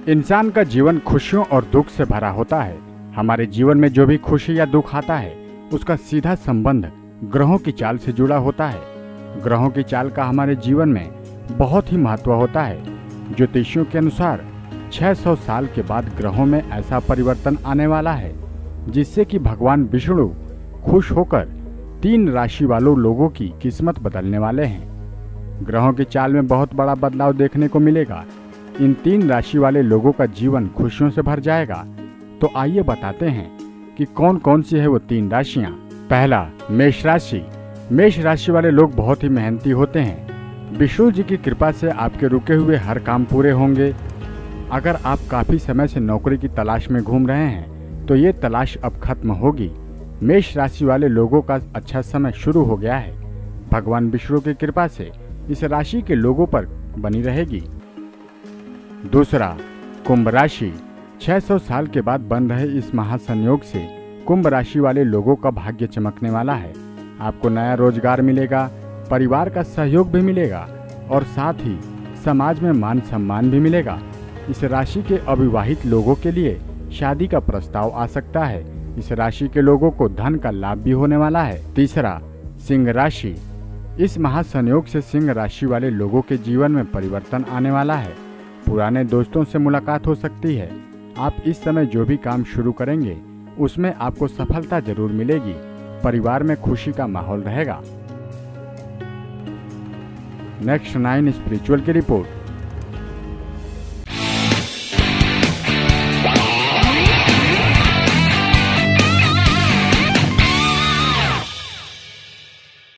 इंसान का जीवन खुशियों और दुख से भरा होता है। हमारे जीवन में जो भी खुशी या दुख आता है उसका सीधा संबंध ग्रहों की चाल से जुड़ा होता है। ग्रहों की चाल का हमारे जीवन में बहुत ही महत्व होता है। ज्योतिषियों के अनुसार 600 साल के बाद ग्रहों में ऐसा परिवर्तन आने वाला है जिससे कि भगवान विष्णु खुश होकर 3 राशि वालों लोगों की किस्मत बदलने वाले हैं। ग्रहों की चाल में बहुत बड़ा बदलाव देखने को मिलेगा। इन 3 राशि वाले लोगों का जीवन खुशियों से भर जाएगा। तो आइए बताते हैं कि कौन कौन सी है वो 3 राशियां। पहला, मेष राशि। मेष राशि वाले लोग बहुत ही मेहनती होते हैं। विष्णु जी की कृपा से आपके रुके हुए हर काम पूरे होंगे। अगर आप काफ़ी समय से नौकरी की तलाश में घूम रहे हैं तो ये तलाश अब खत्म होगी। मेष राशि वाले लोगों का अच्छा समय शुरू हो गया है। भगवान विष्णु की कृपा से इस राशि के लोगों पर बनी रहेगी। दूसरा, कुंभ राशि। 600 साल के बाद बन रहे इस महासंयोग से कुंभ राशि वाले लोगों का भाग्य चमकने वाला है। आपको नया रोजगार मिलेगा, परिवार का सहयोग भी मिलेगा और साथ ही समाज में मान सम्मान भी मिलेगा। इस राशि के अविवाहित लोगों के लिए शादी का प्रस्ताव आ सकता है। इस राशि के लोगों को धन का लाभ भी होने वाला है। तीसरा, सिंह राशि। इस महासंयोग से सिंह राशि वाले लोगों के जीवन में परिवर्तन आने वाला है। पुराने दोस्तों से मुलाकात हो सकती है। आप इस समय जो भी काम शुरू करेंगे उसमें आपको सफलता जरूर मिलेगी। परिवार में खुशी का माहौल रहेगा। नेक्स्ट 9 स्पिरिचुअल की रिपोर्ट।